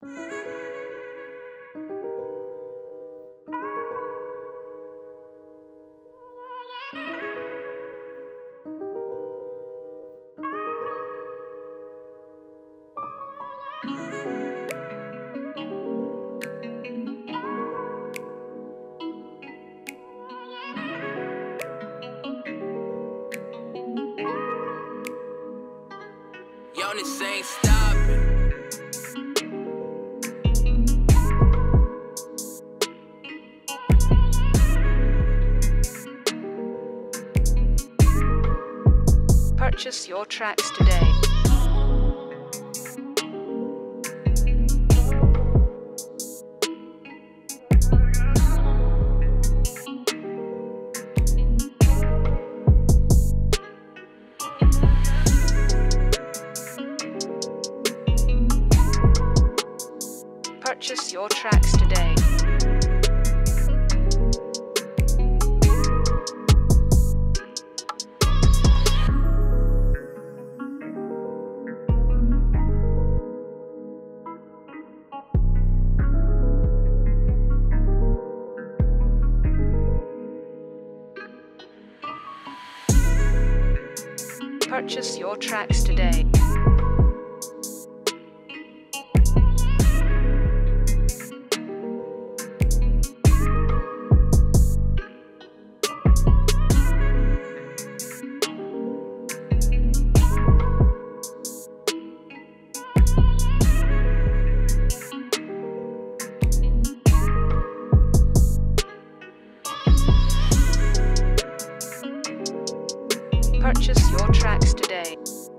Yonas ain't stopping. Purchase your tracks today. Purchase your tracks today. Purchase your tracks today. Purchase your tracks today.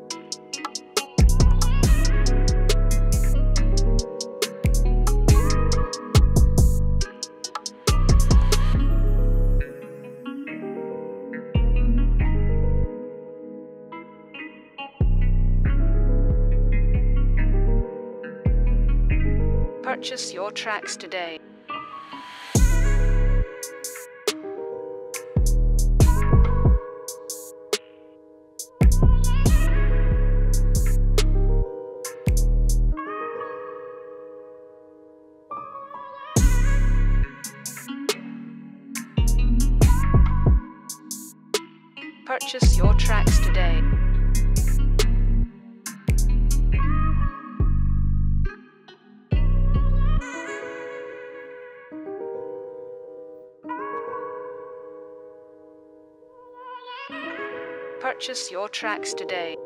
Purchase your tracks today. Purchase your tracks today. Purchase your tracks today.